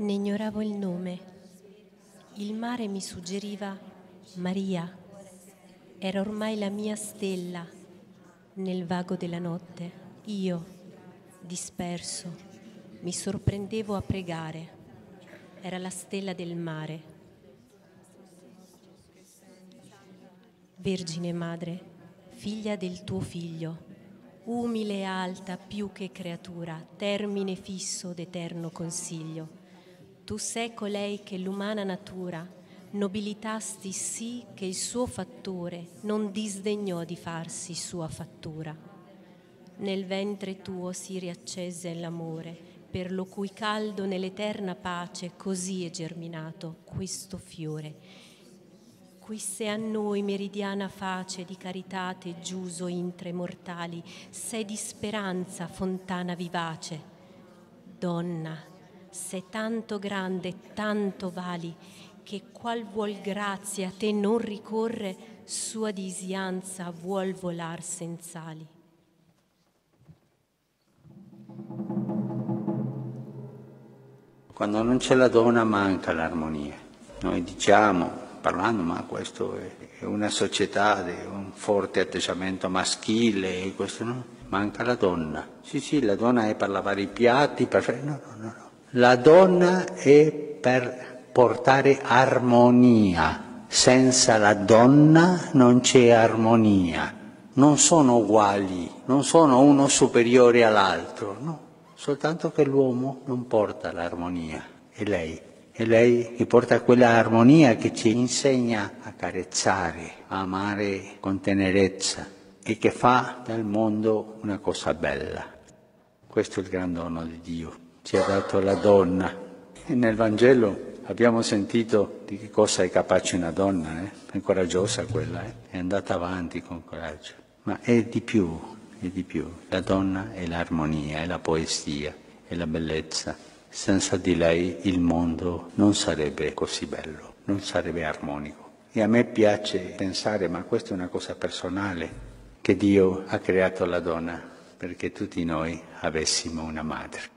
Ne ignoravo il nome. Il mare mi suggeriva Maria. Era ormai la mia stella nel vago della notte. Io, disperso, mi sorprendevo a pregare. Era la stella del mare. Vergine Madre, figlia del tuo Figlio, umile e alta più che creatura, termine fisso d'eterno consiglio. Tu sei colei che l'umana natura nobilitasti sì che il suo fattore non disdegnò di farsi sua fattura. Nel ventre tuo si riaccese l'amore, per lo cui caldo nell'eterna pace così è germinato questo fiore. Quisse a noi meridiana face di caritate giuso intre mortali, sei di speranza fontana vivace. Donna, sei tanto grande, tanto vali, che qual vuol grazia a te non ricorre, sua disianza vuol volar senz'ali. Quando non c'è la donna manca l'armonia. Noi diciamo, parlando, ma questo è una società di un forte atteggiamento maschile, e questo no, manca la donna. Sì, la donna è per lavare i piatti, no. La donna è per portare armonia. Senza la donna non c'è armonia. Non sono uguali, non sono uno superiore all'altro, no. Soltanto che l'uomo non porta l'armonia, è lei che porta quella armonia che ci insegna a carezzare, a amare con tenerezza e che fa del mondo una cosa bella. Questo è il gran dono di Dio, ci ha dato la donna. E nel Vangelo abbiamo sentito di che cosa è capace una donna, è coraggiosa quella, è andata avanti con coraggio, ma è di più. La donna è l'armonia, è la poesia, è la bellezza. Senza di lei il mondo non sarebbe così bello, non sarebbe armonico. E a me piace pensare, ma questa è una cosa personale, che Dio ha creato la donna perché tutti noi avessimo una madre.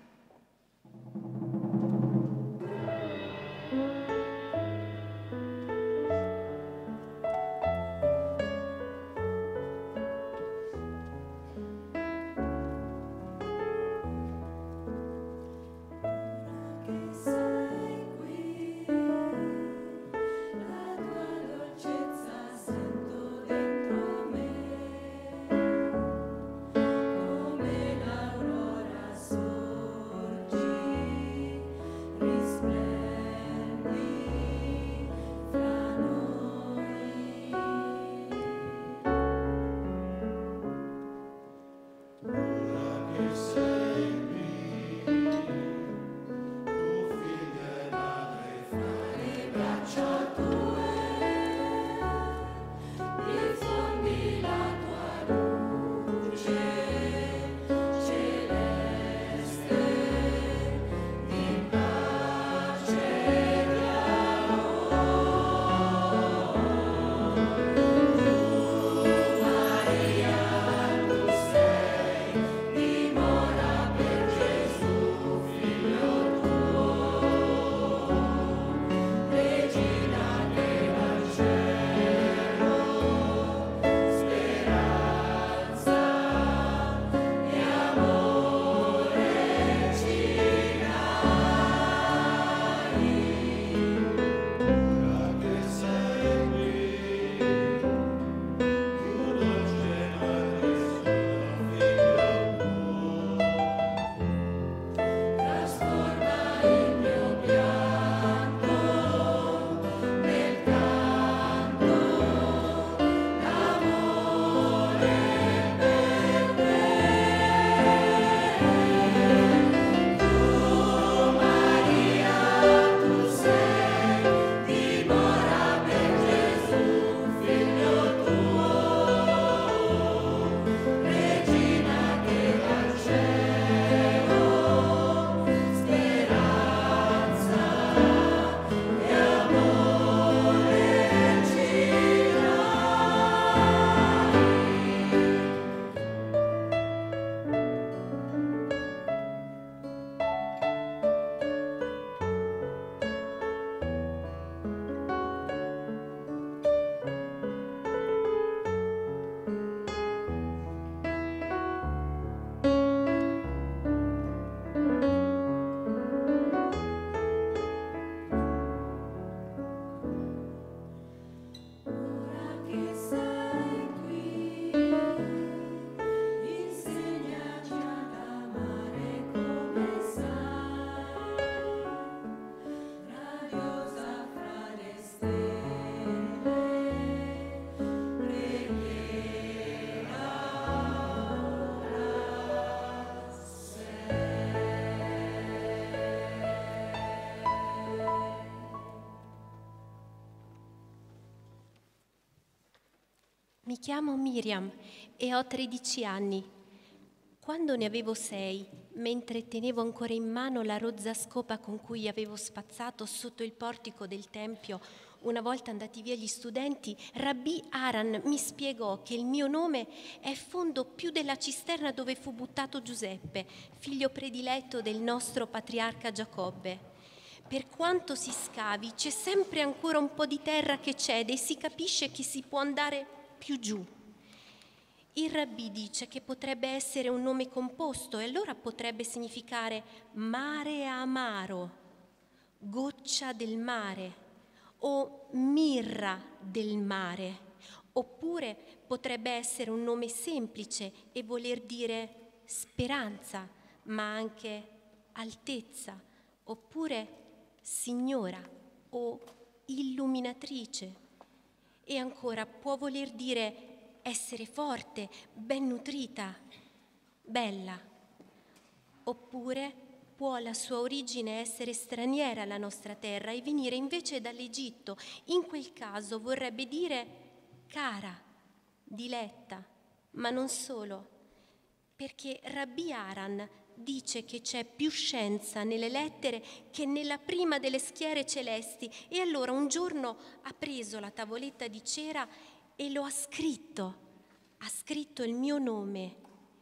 Mi chiamo Miriam e ho 13 anni. Quando ne avevo 6, mentre tenevo ancora in mano la rozza scopa con cui avevo spazzato sotto il portico del tempio, una volta andati via gli studenti, Rabbi Aran mi spiegò che il mio nome è fondo più della cisterna dove fu buttato Giuseppe, figlio prediletto del nostro patriarca Giacobbe. Per quanto si scavi, c'è sempre ancora un po' di terra che cede e si capisce che si può andare più giù. Il rabbì dice che potrebbe essere un nome composto e allora potrebbe significare mare amaro, goccia del mare o mirra del mare, oppure potrebbe essere un nome semplice e voler dire speranza, ma anche altezza, oppure signora o illuminatrice. E ancora può voler dire essere forte, ben nutrita, bella. Oppure può la sua origine essere straniera alla nostra terra e venire invece dall'Egitto. In quel caso vorrebbe dire cara, diletta, ma non solo, perché Rabbi Aran dice che c'è più scienza nelle lettere che nella prima delle schiere celesti, e allora un giorno ha preso la tavoletta di cera e lo ha scritto il mio nome,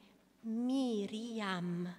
Miriam.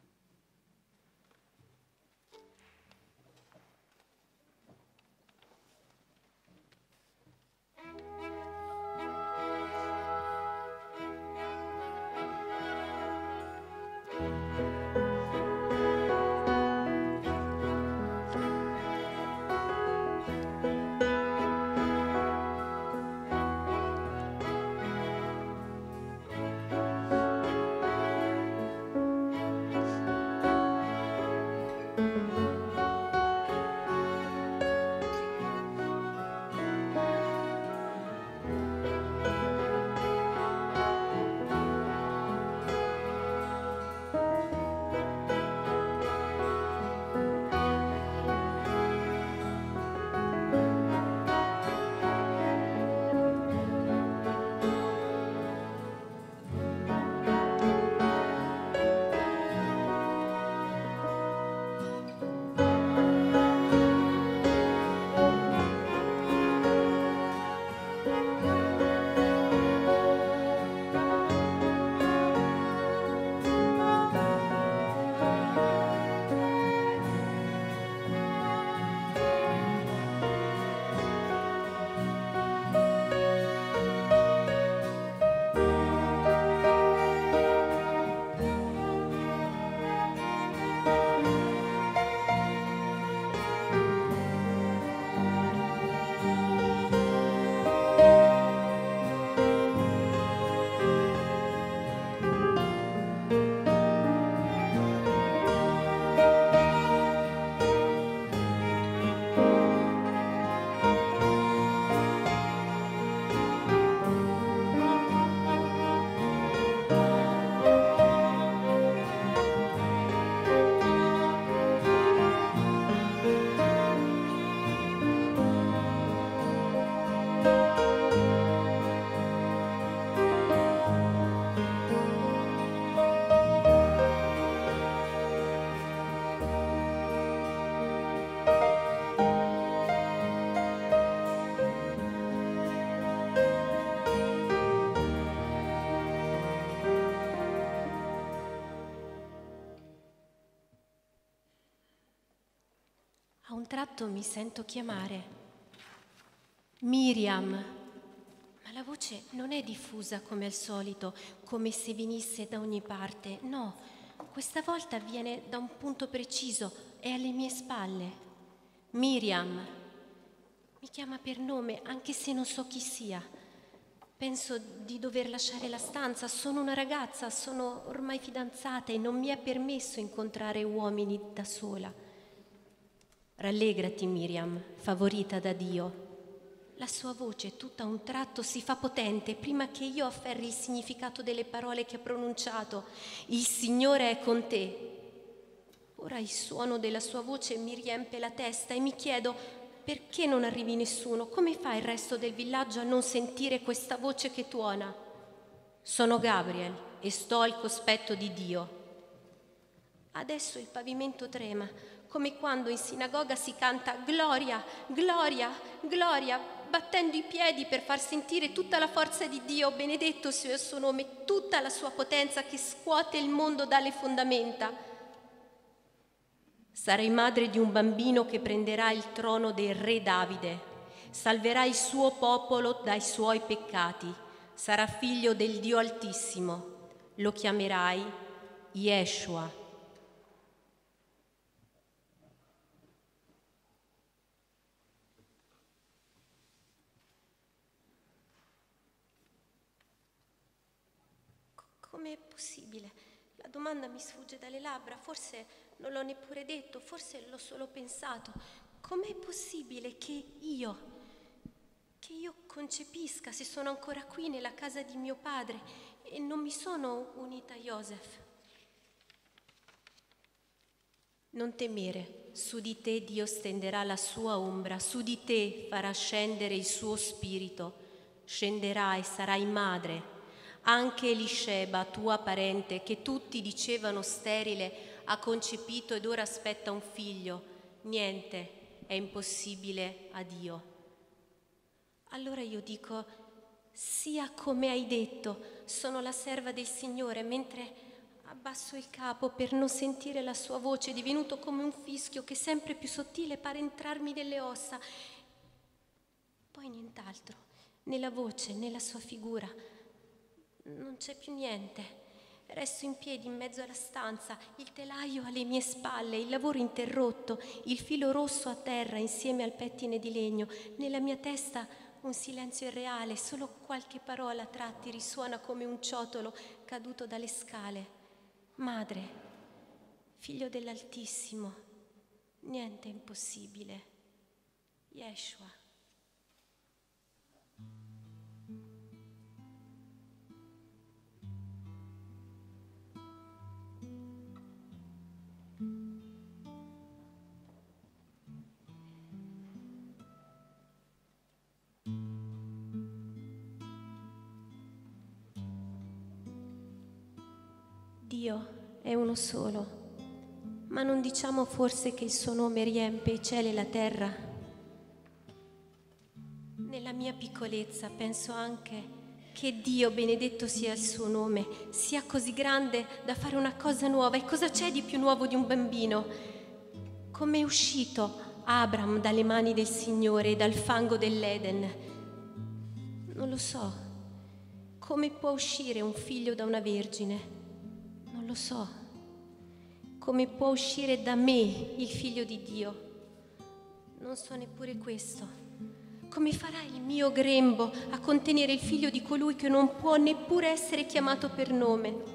A un tratto mi sento chiamare Miriam, ma la voce non è diffusa come al solito, come se venisse da ogni parte. No, questa volta viene da un punto preciso, è alle mie spalle. Miriam mi chiama per nome, anche se non so chi sia. Penso di dover lasciare la stanza, sono una ragazza, sono ormai fidanzata e non mi è permesso incontrare uomini da sola. Rallegrati, Miriam, favorita da Dio. La sua voce, tutta a un tratto, si fa potente prima che io afferri il significato delle parole che ha pronunciato. Il Signore è con te. Ora il suono della sua voce mi riempie la testa e mi chiedo: Perché non arrivi nessuno? Come fa il resto del villaggio a non sentire questa voce che tuona? Sono Gabriel e sto al cospetto di Dio. Adesso il pavimento trema, come quando in sinagoga si canta Gloria, Gloria, Gloria, battendo i piedi per far sentire tutta la forza di Dio, benedetto sia il suo nome, tutta la sua potenza che scuote il mondo dalle fondamenta. Sarai madre di un bambino che prenderà il trono del re Davide, salverà il suo popolo dai suoi peccati, sarà figlio del Dio Altissimo, lo chiamerai Yeshua. Com'è possibile? La domanda mi sfugge dalle labbra, forse non l'ho neppure detto, forse l'ho solo pensato. Com'è possibile che io concepisca se sono ancora qui nella casa di mio padre e non mi sono unita a Joseph? Non temere, su di te Dio stenderà la sua ombra, su di te farà scendere il suo spirito, scenderai e sarai madre. Anche Elisheba, tua parente, che tutti dicevano sterile, ha concepito ed ora aspetta un figlio. Niente è impossibile a Dio. Allora io dico, sia come hai detto, sono la serva del Signore, mentre abbasso il capo per non sentire la sua voce, divenuto come un fischio che sempre più sottile pare entrarmi nelle ossa. Poi nient'altro, né la voce né la sua figura. Non c'è più niente. Resto in piedi in mezzo alla stanza, il telaio alle mie spalle, il lavoro interrotto, il filo rosso a terra insieme al pettine di legno. Nella mia testa un silenzio irreale, solo qualche parola a tratti risuona come un ciotolo caduto dalle scale. Madre, figlio dell'Altissimo, niente è impossibile. Yeshua. Dio è uno solo, ma non diciamo forse che il suo nome riempie i cieli e la terra? Nella mia piccolezza penso anche che Dio, benedetto sia il suo nome, sia così grande da fare una cosa nuova. E cosa c'è di più nuovo di un bambino? Come è uscito Abram dalle mani del Signore e dal fango dell'Eden? Non lo so. Come può uscire un figlio da una vergine? Non lo so. Come può uscire da me il figlio di Dio? Non so neppure questo. Come farà il mio grembo a contenere il figlio di colui che non può neppure essere chiamato per nome?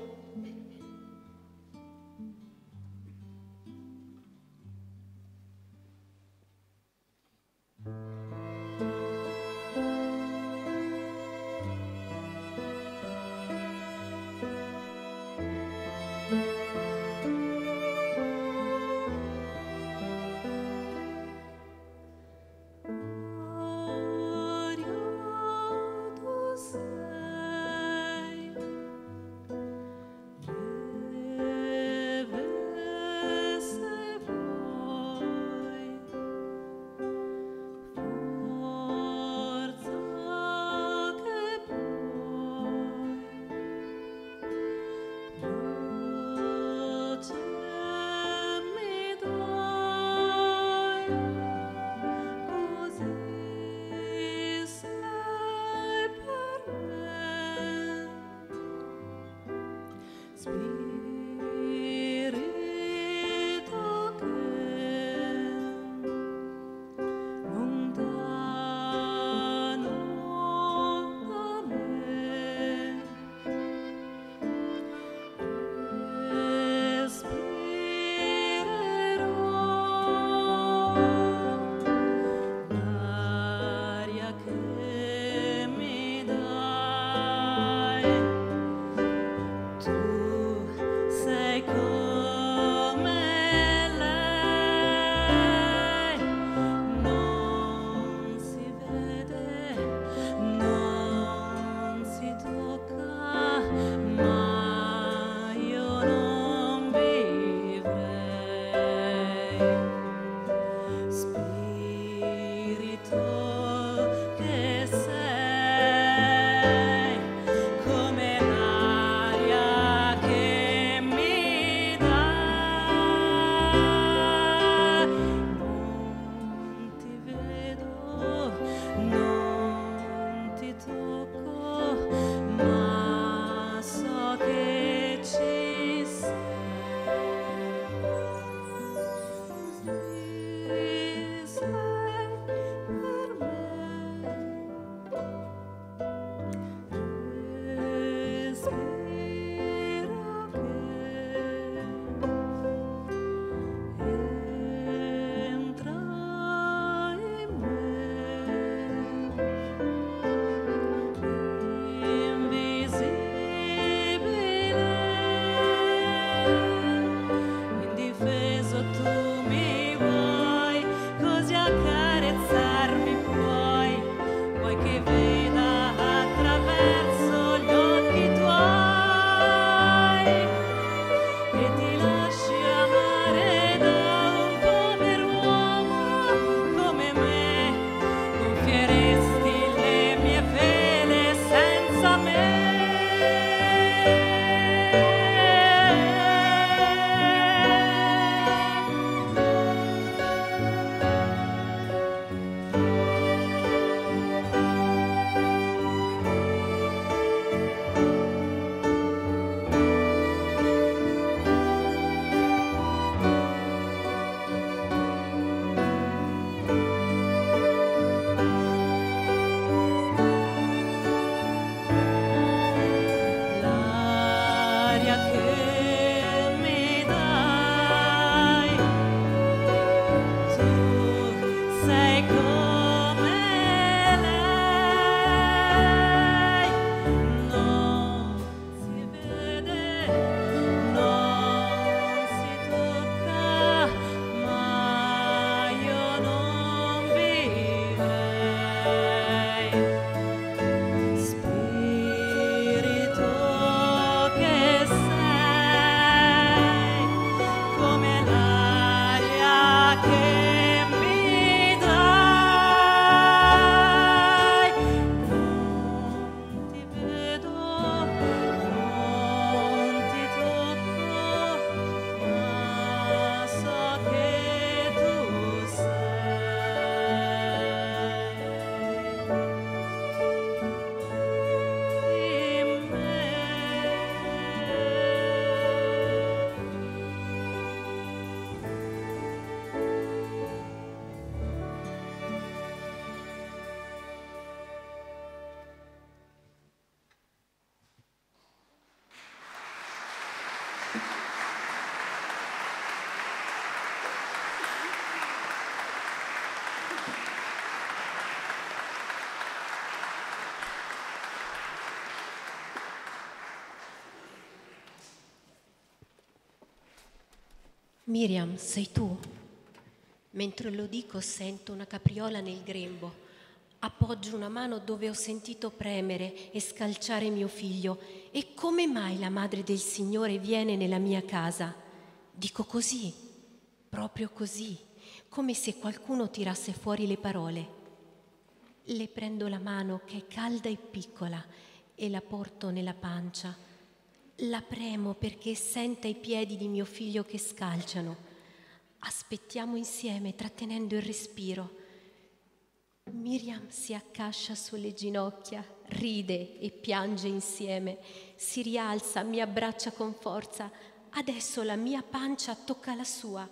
Miriam, sei tu? Mentre lo dico sento una capriola nel grembo. Appoggio una mano dove ho sentito premere e scalciare mio figlio. E come mai la madre del Signore viene nella mia casa? Dico così, proprio così, come se qualcuno tirasse fuori le parole. Le prendo la mano che è calda e piccola e la porto nella pancia. La premo perché senta i piedi di mio figlio che scalciano. Aspettiamo insieme, trattenendo il respiro. Miriam si accascia sulle ginocchia, ride e piange insieme. Si rialza, mi abbraccia con forza. Adesso la mia pancia tocca la sua.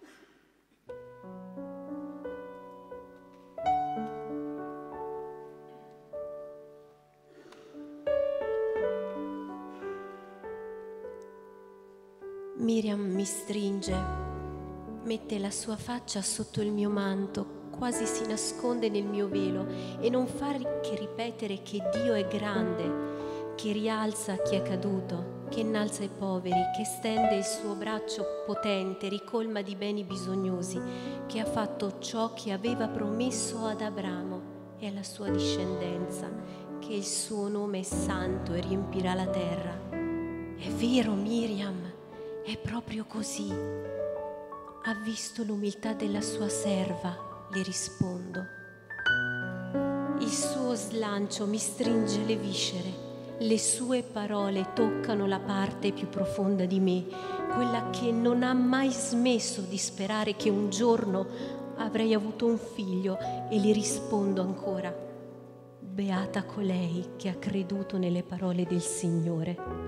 Miriam mi stringe, mette la sua faccia sotto il mio manto, quasi si nasconde nel mio velo e non fa che ripetere che Dio è grande, che rialza chi è caduto, che innalza i poveri, che stende il suo braccio potente, ricolma di beni bisognosi, che ha fatto ciò che aveva promesso ad Abramo e alla sua discendenza, che il suo nome è santo e riempirà la terra. È vero, Miriam, è proprio così. Ha visto l'umiltà della sua serva, le rispondo. Il suo slancio mi stringe le viscere, le sue parole toccano la parte più profonda di me, quella che non ha mai smesso di sperare che un giorno avrei avuto un figlio, e le rispondo ancora: beata colei che ha creduto nelle parole del Signore.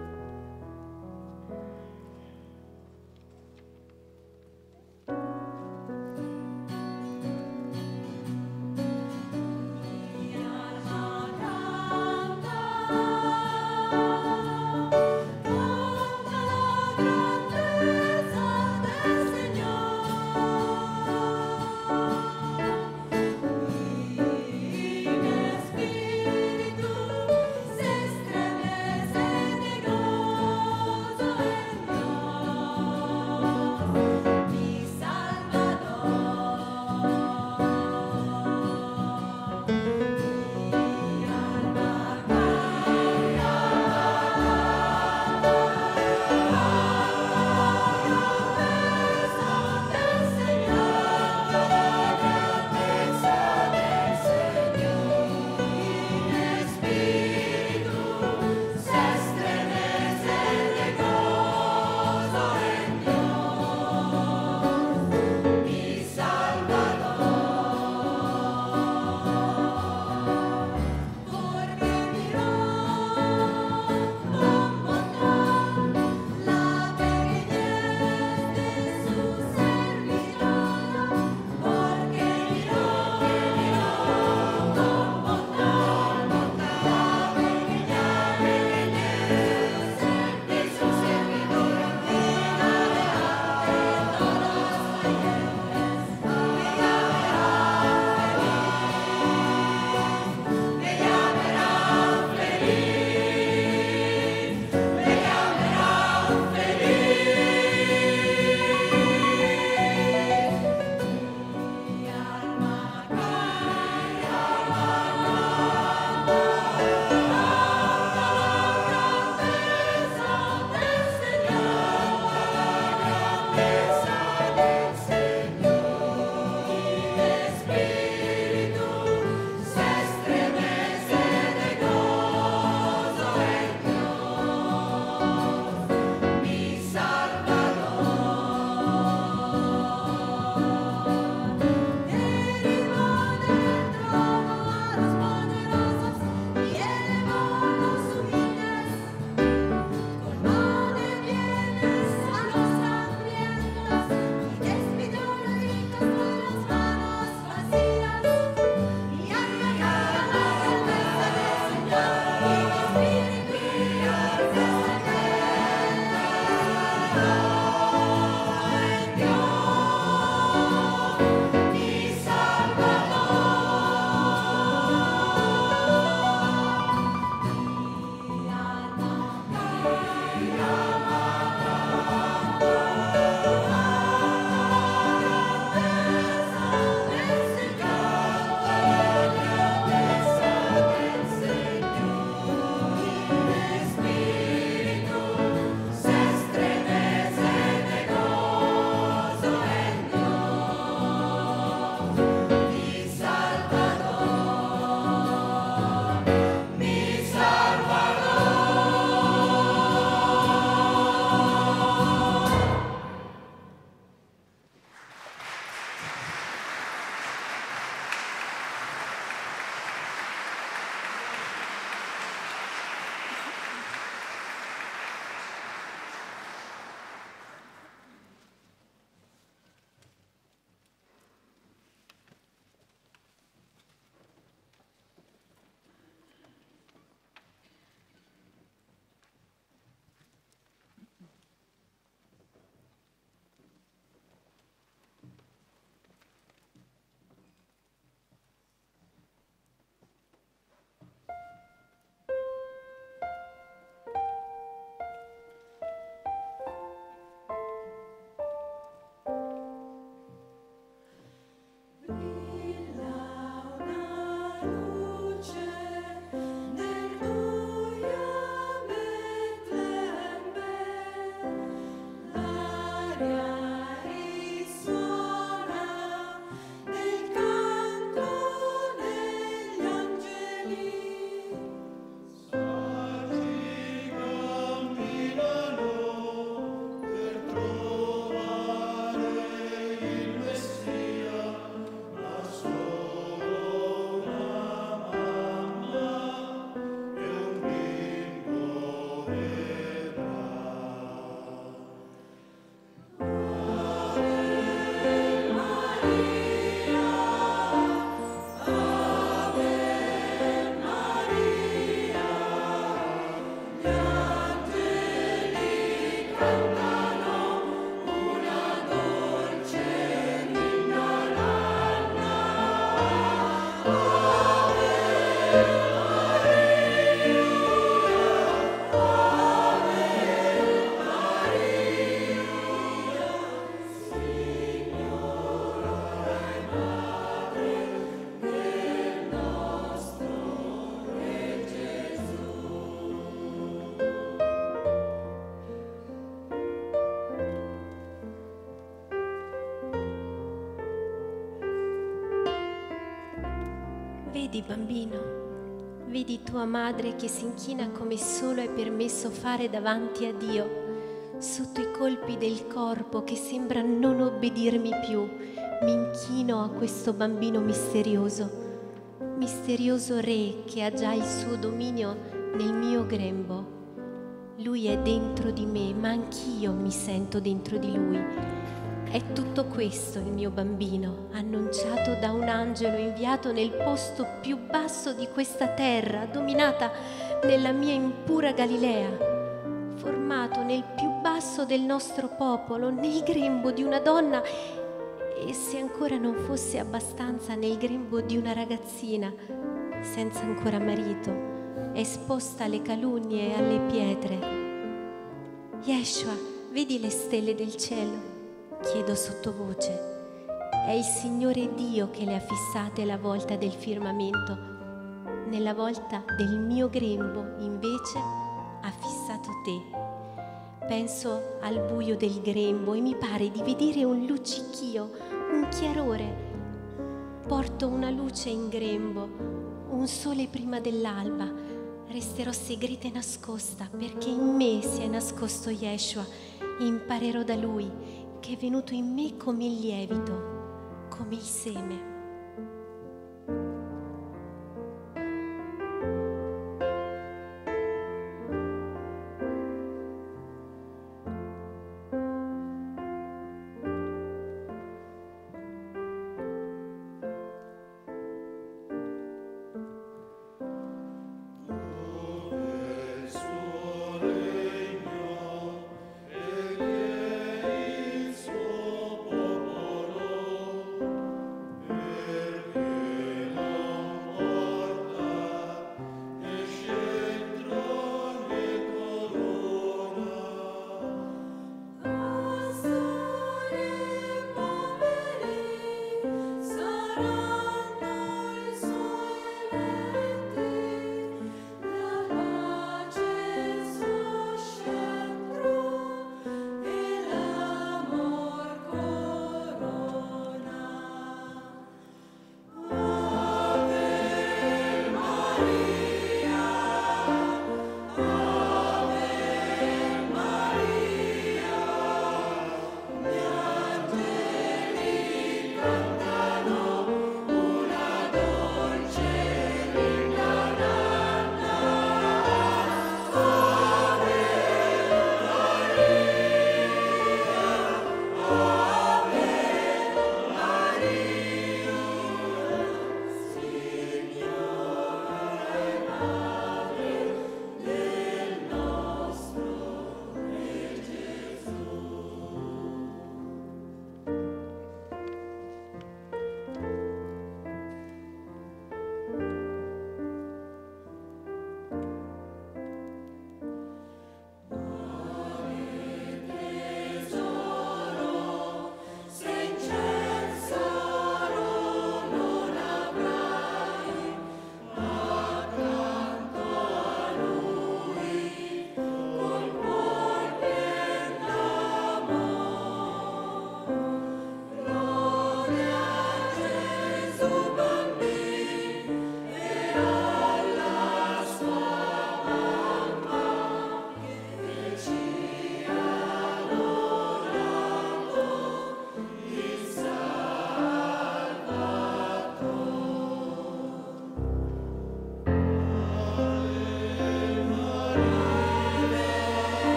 Vedi, bambino, vedi tua madre che si inchina come solo è permesso fare davanti a Dio, sotto i colpi del corpo che sembra non obbedirmi più. Mi inchino a questo bambino misterioso re che ha già il suo dominio nel mio grembo. Lui è dentro di me, ma anch'io mi sento dentro di lui. È tutto questo il mio bambino, annunciato da un angelo inviato nel posto più basso di questa terra, dominata nella mia impura Galilea, formato nel più basso del nostro popolo, nel grembo di una donna e, se ancora non fosse abbastanza, nel grembo di una ragazzina senza ancora marito, esposta alle calunnie e alle pietre. Yeshua, vedi le stelle del cielo? Chiedo sottovoce. È il Signore Dio che le ha fissate la volta del firmamento. Nella volta del mio grembo, invece, ha fissato te. Penso al buio del grembo e mi pare di vedere un luccichio, un chiarore. Porto una luce in grembo, un sole prima dell'alba. Resterò segreta e nascosta perché in me si è nascosto Yeshua. Imparerò da Lui, che è venuto in me come il lievito, come il seme.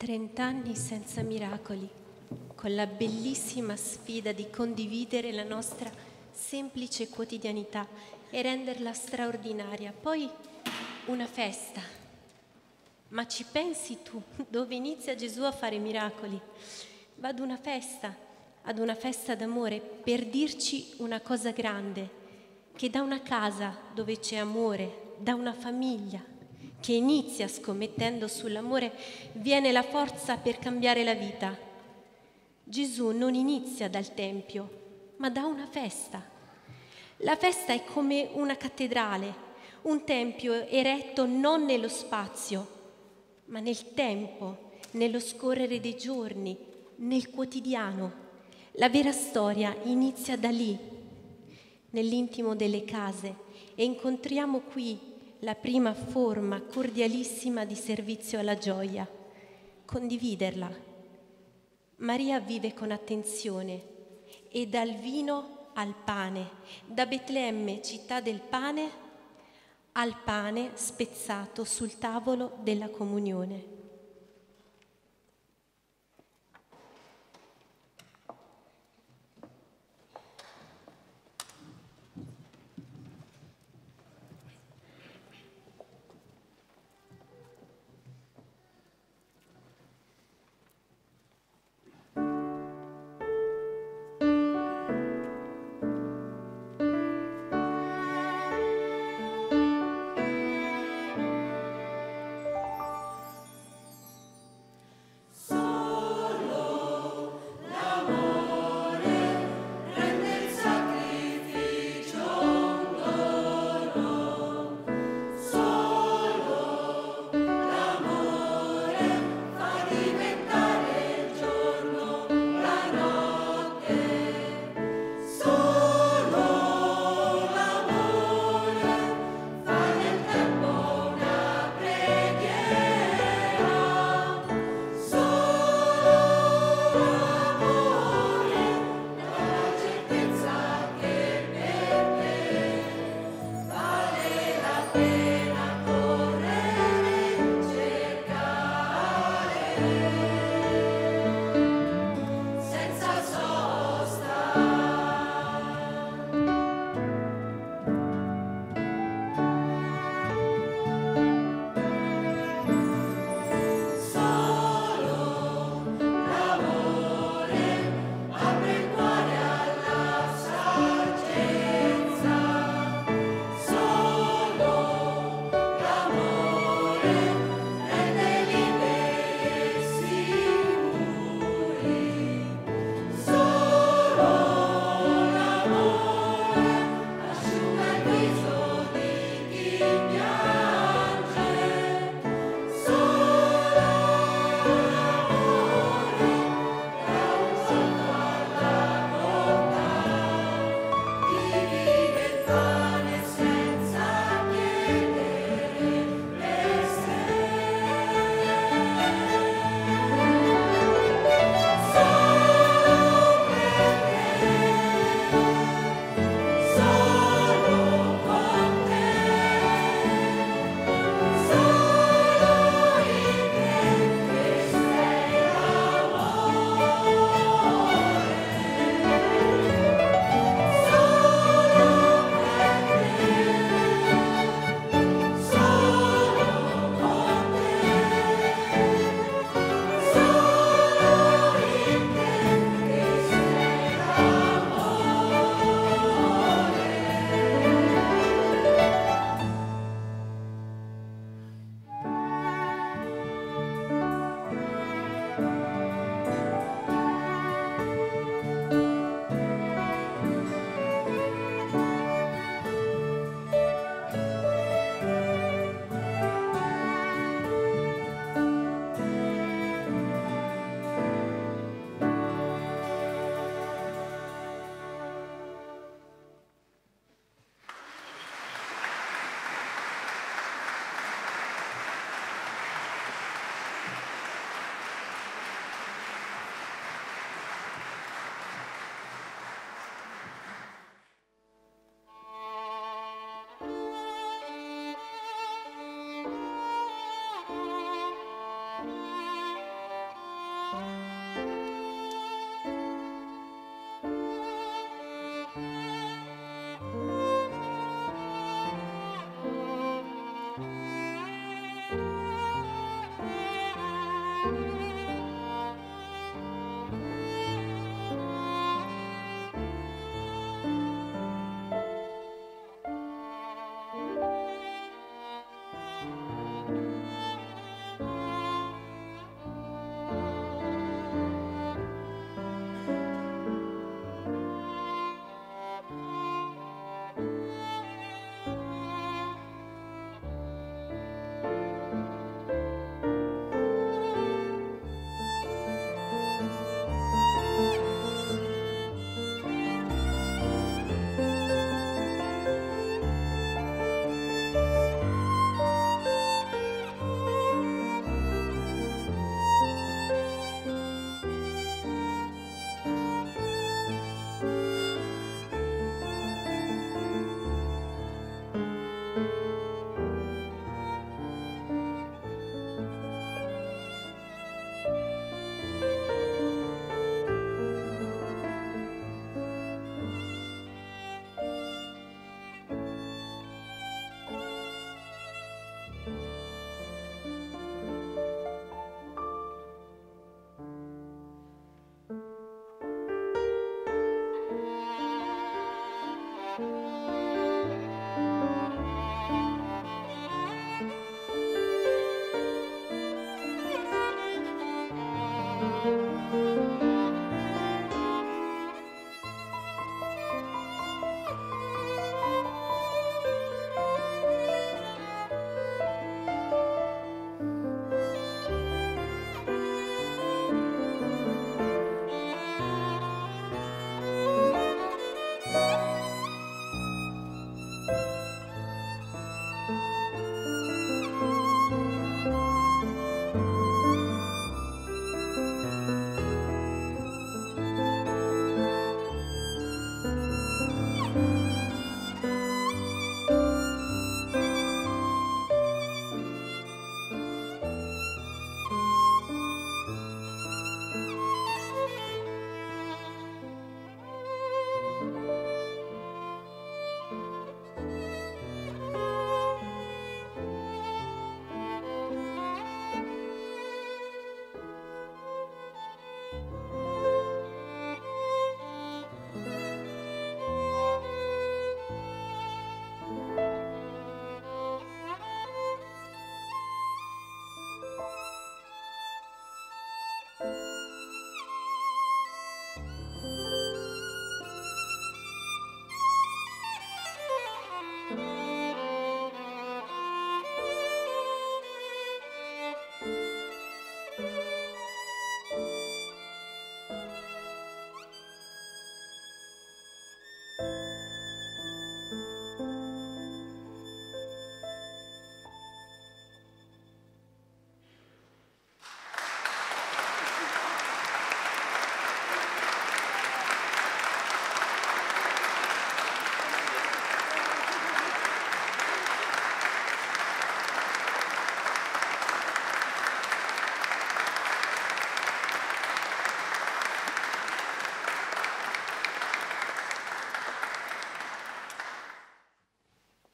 30 anni senza miracoli, con la bellissima sfida di condividere la nostra semplice quotidianità e renderla straordinaria. Poi una festa. Ma ci pensi tu, dove inizia Gesù a fare miracoli? Va ad una festa d'amore per dirci una cosa grande, che da una casa dove c'è amore, da una famiglia che inizia scommettendo sull'amore, viene la forza per cambiare la vita. Gesù non inizia dal Tempio, ma da una festa. La festa è come una cattedrale, un tempio eretto non nello spazio, ma nel tempo, nello scorrere dei giorni, nel quotidiano. La vera storia inizia da lì, nell'intimo delle case, e incontriamo qui la prima forma cordialissima di servizio alla gioia, condividerla. Maria vive con attenzione e dal vino al pane, da Betlemme, città del pane, al pane spezzato sul tavolo della comunione.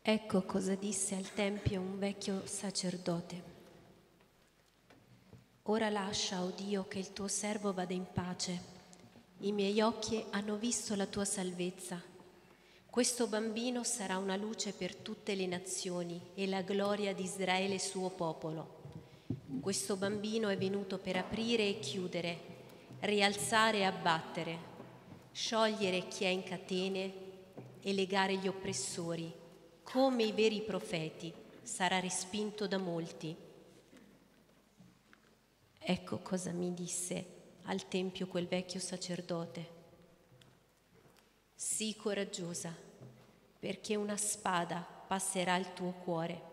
Ecco cosa disse al tempio un vecchio sacerdote. Ora lascia, o Dio, che il tuo servo vada in pace. I miei occhi hanno visto la tua salvezza. Questo bambino sarà una luce per tutte le nazioni e la gloria di Israele suo popolo. Questo bambino è venuto per aprire e chiudere, rialzare e abbattere, sciogliere chi è in catene e legare gli oppressori. Come i veri profeti, sarà respinto da molti. Ecco cosa mi disse al tempio quel vecchio sacerdote. Sii coraggiosa, perché una spada passerà il tuo cuore.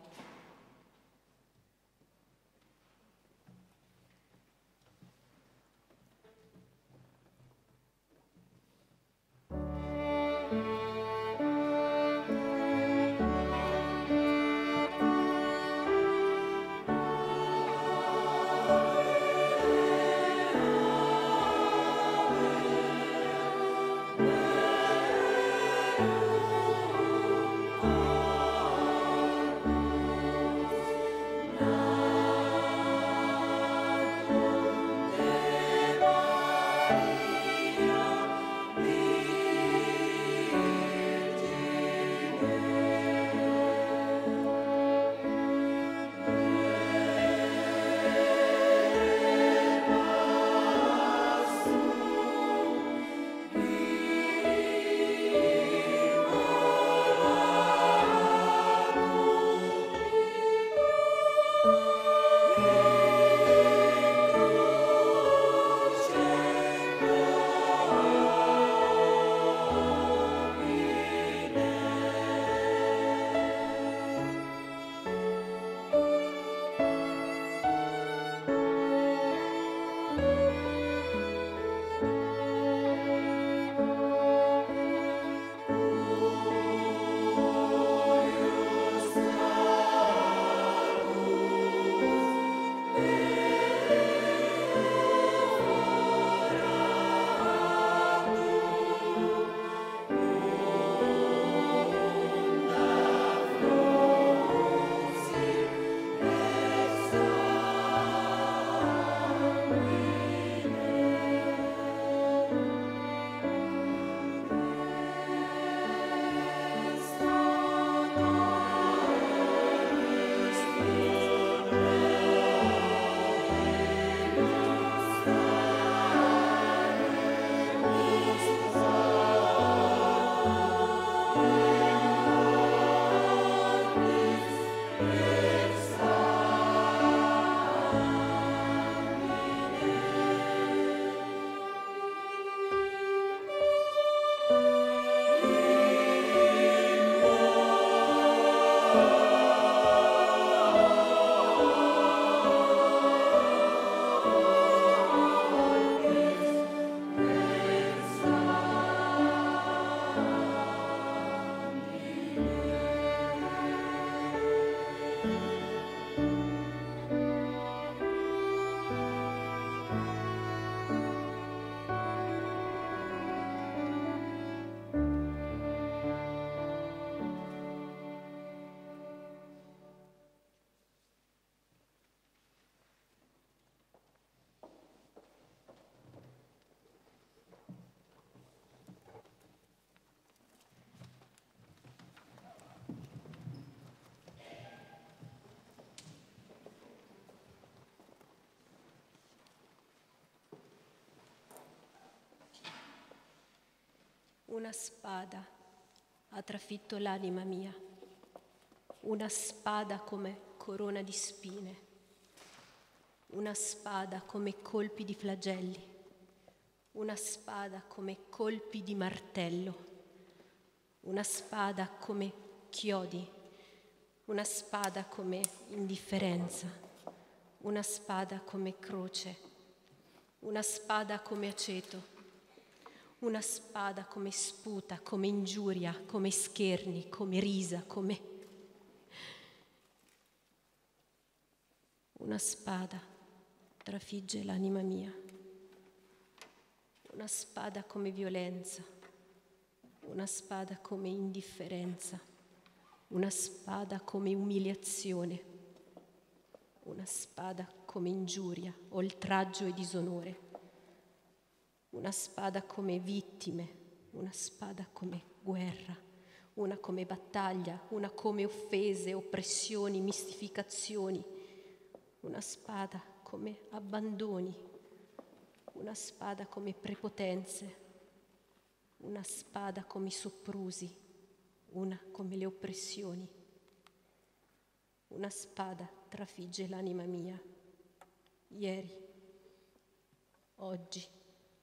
Una spada ha trafitto l'anima mia, una spada come corona di spine, una spada come colpi di flagelli, una spada come colpi di martello, una spada come chiodi, una spada come indifferenza, una spada come croce, una spada come aceto, una spada come sputa, come ingiuria, come scherni, come risa, come... Una spada trafigge l'anima mia, una spada come violenza, una spada come indifferenza, una spada come umiliazione, una spada come ingiuria, oltraggio e disonore, una spada come vittime, una spada come guerra, una come battaglia, una come offese, oppressioni, mistificazioni, una spada come abbandoni, una spada come prepotenze, una spada come i soprusi, una come le oppressioni. Una spada trafigge l'anima mia, ieri, oggi.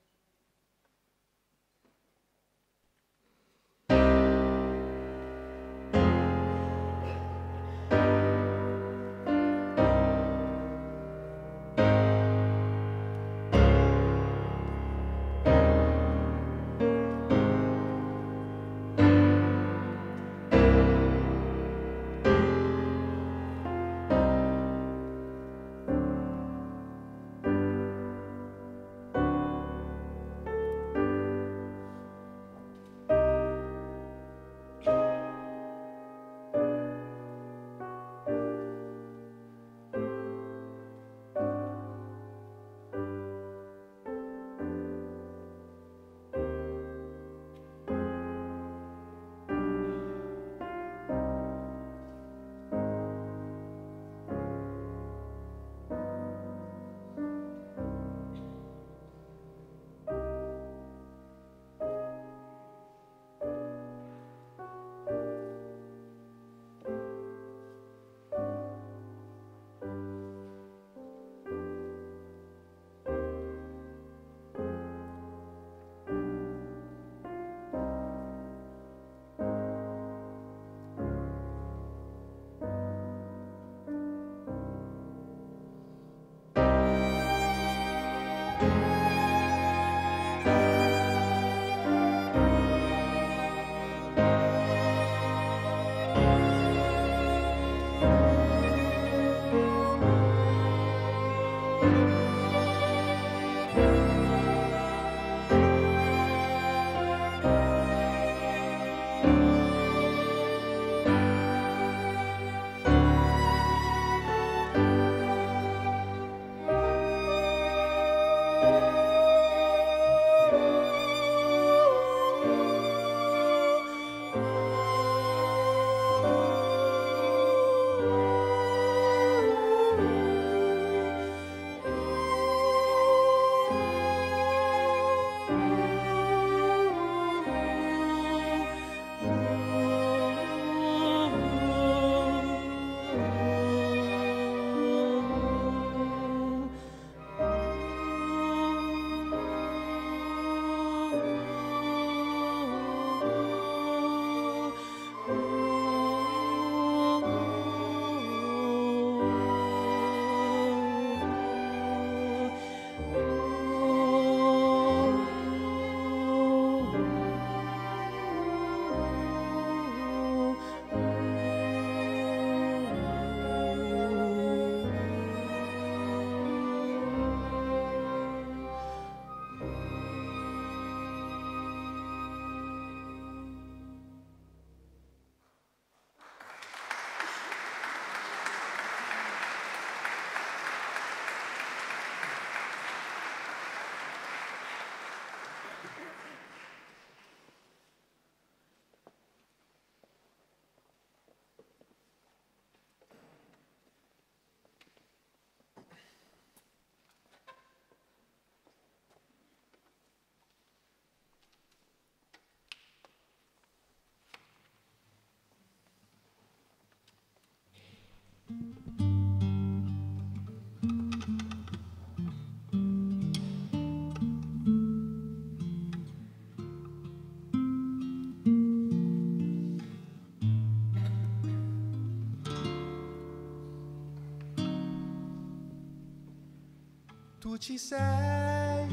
Tu ci sei,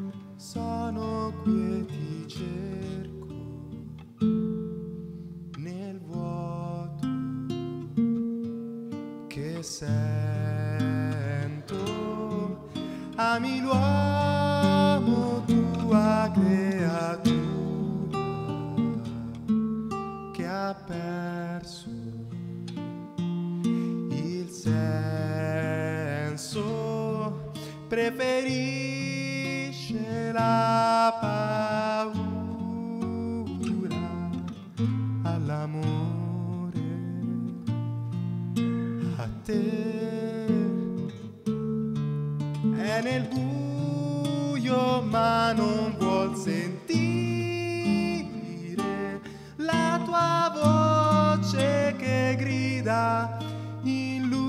sono qui e ti cerco nel vuoto che sento. Ami l'uomo, tua creatura, che ha perso il senso, preferisce la paura all'amore, a te. È nel buio ma non vuol sentire la tua voce che grida in lui.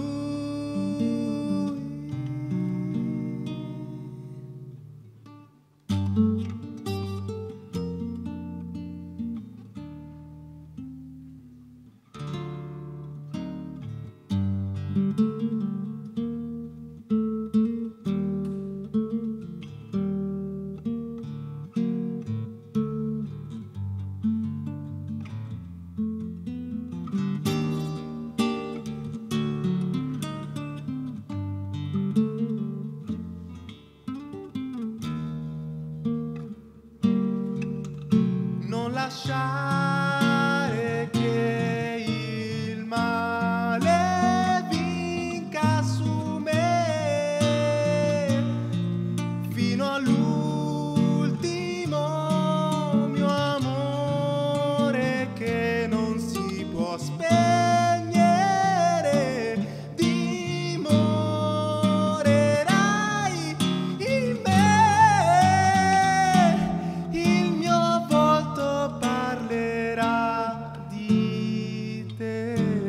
Non lasciare che il male vinca su me fino all'ultimo mio amore che non si può spegnere. Dimorerai in me, il mio volto parlerà di te.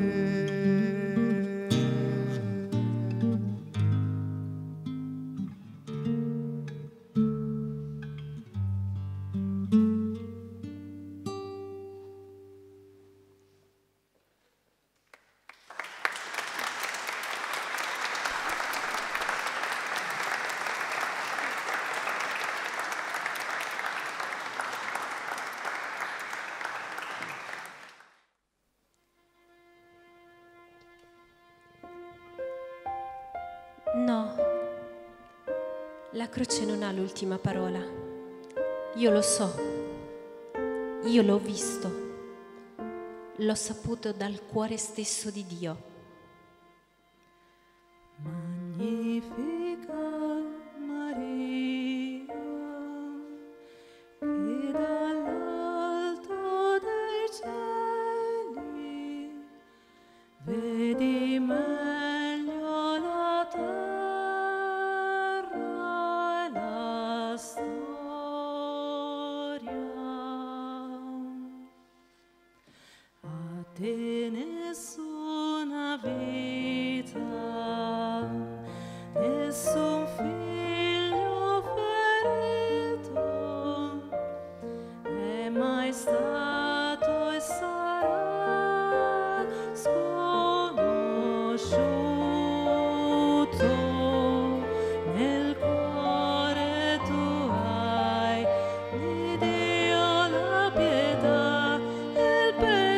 No, la croce non ha l'ultima parola. Io lo so, io l'ho visto, l'ho saputo dal cuore stesso di Dio. Magnifica Maria, che dall'alto dei cieli vedi meglio la terra e la storia. A te nessuna vita, nessun figlio ferito è mai stato e sarà sconosciuto. Nel cuore tu hai di Dio la pietà e il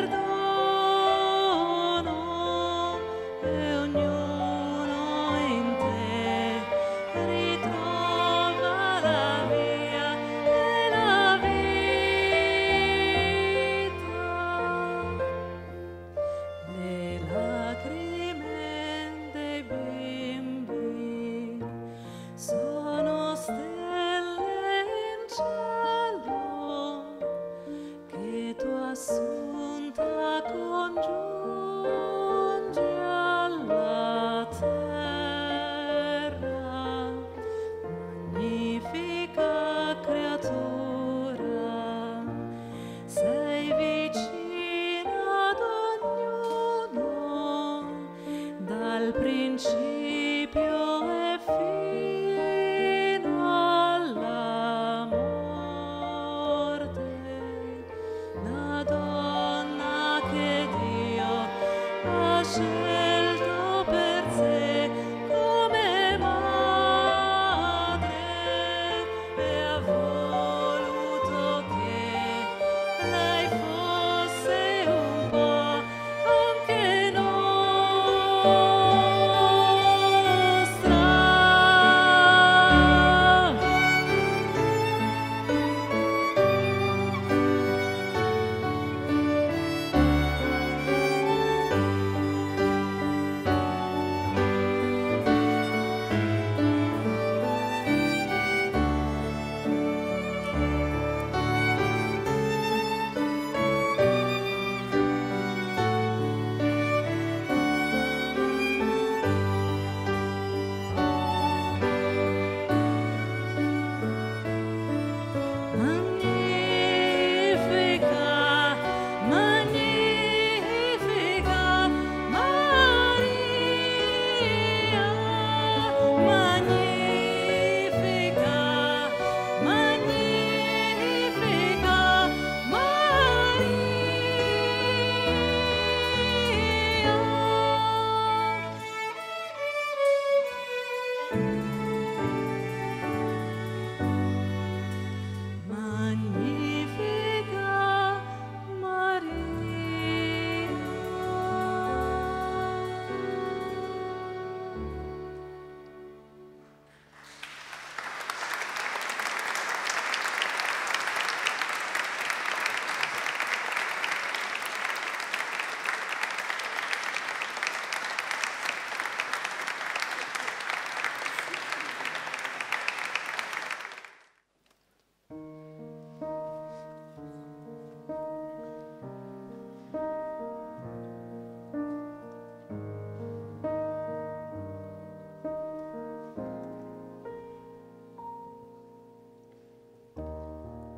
perdono, e ognuno in te ritrova la via e la vita. Le lacrime dei bimbi sono stelle in cielo che tua assunta congiunge alla terra. Magnifica creatura, sei vicina ad ognuno, dal principio e fino alla morte. La donna che Dio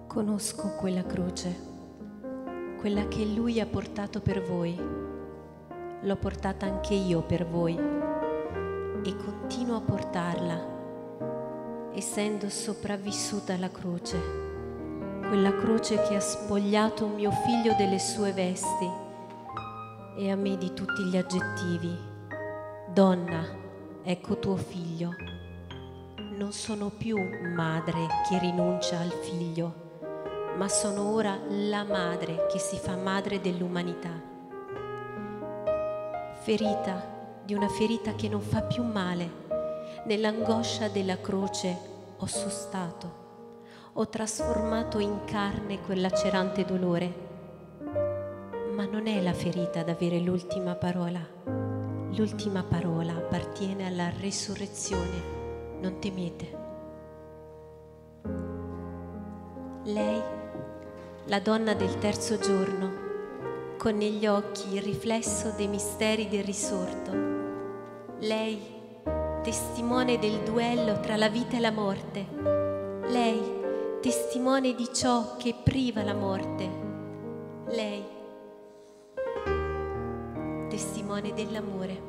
Conosco quella croce, quella che Lui ha portato per voi. L'ho portata anche io per voi e continuo a portarla, essendo sopravvissuta alla croce, quella croce che ha spogliato mio figlio delle sue vesti e a me di tutti gli aggettivi. Donna, ecco tuo figlio. Non sono più madre che rinuncia al figlio, ma sono ora la madre che si fa madre dell'umanità. Ferita di una ferita che non fa più male, nell'angoscia della croce ho sustato, ho trasformato in carne quel lacerante dolore. Ma non è la ferita ad avere l'ultima parola. L'ultima parola appartiene alla resurrezione. Non temete. Lei, la donna del terzo giorno, con negli occhi il riflesso dei misteri del risorto. Lei, testimone del duello tra la vita e la morte. Lei, testimone di ciò che priva la morte. Lei, testimone dell'amore.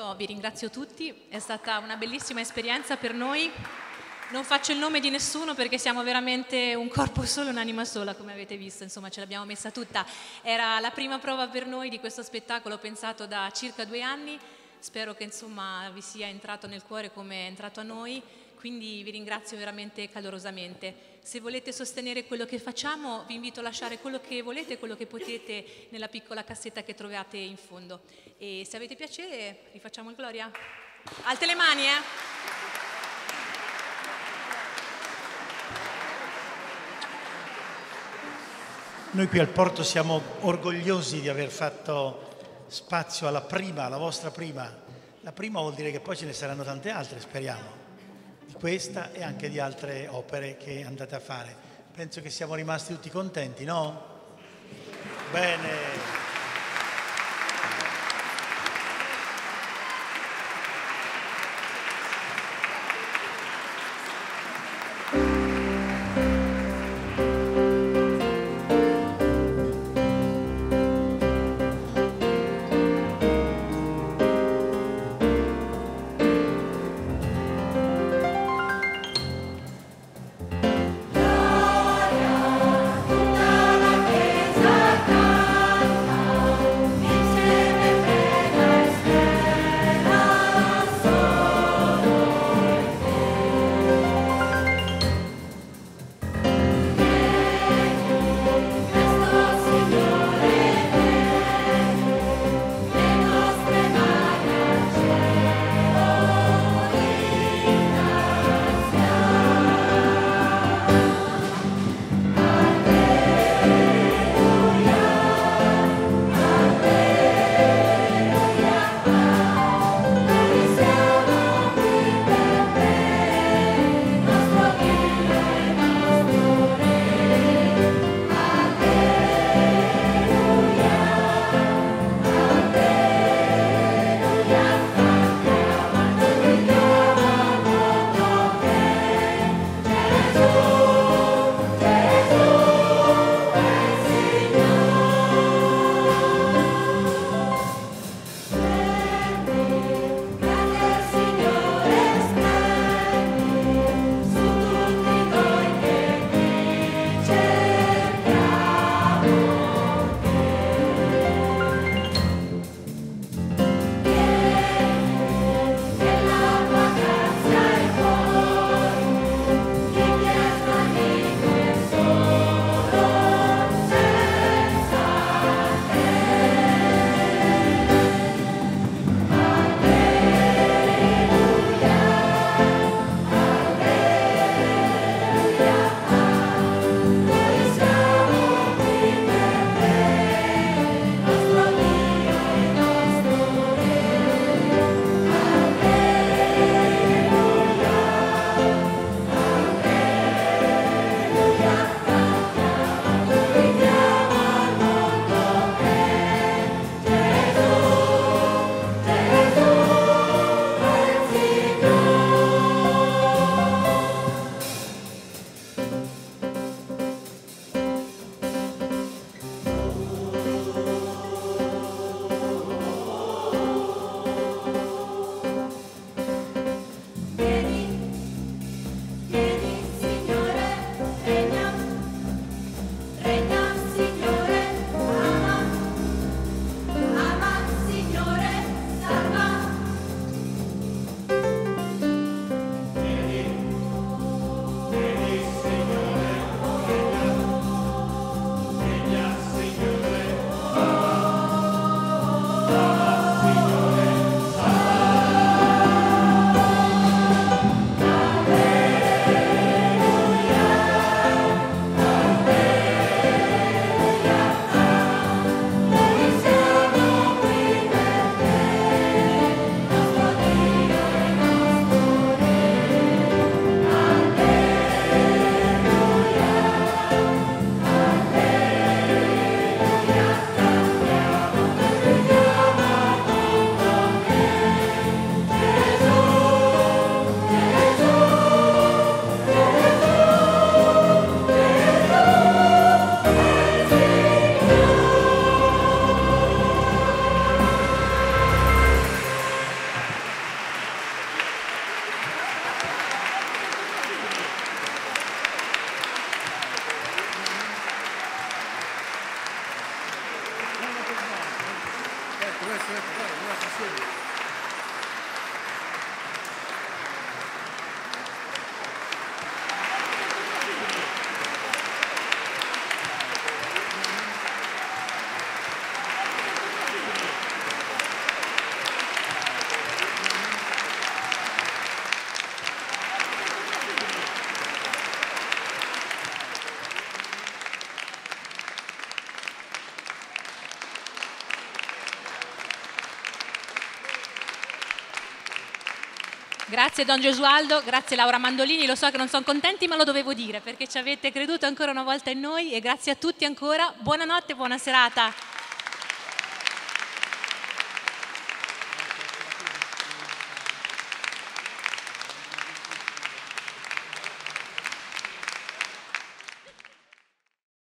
io vi ringrazio tutti, è stata una bellissima esperienza per noi. Non faccio il nome di nessuno perché siamo veramente un corpo solo, un'anima sola, come avete visto, insomma ce l'abbiamo messa tutta. Era la prima prova per noi di questo spettacolo pensato da circa 2 anni, spero che insomma vi sia entrato nel cuore come è entrato a noi, quindi vi ringrazio veramente calorosamente. Se volete sostenere quello che facciamo vi invito a lasciare quello che volete, quello che potete nella piccola cassetta che trovate in fondo. E se avete piacere rifacciamo il Gloria? Alte le mani, Noi qui al Porto siamo orgogliosi di aver fatto spazio alla prima, alla vostra prima. La prima vuol dire che poi ce ne saranno tante altre, speriamo, di questa e anche di altre opere che andate a fare. Penso che siamo rimasti tutti contenti, no? Bene. Grazie Don Gesualdo, grazie Laura Mandolini, lo so che non sono contenti ma lo dovevo dire perché ci avete creduto ancora una volta in noi e grazie a tutti ancora, buonanotte e buona serata.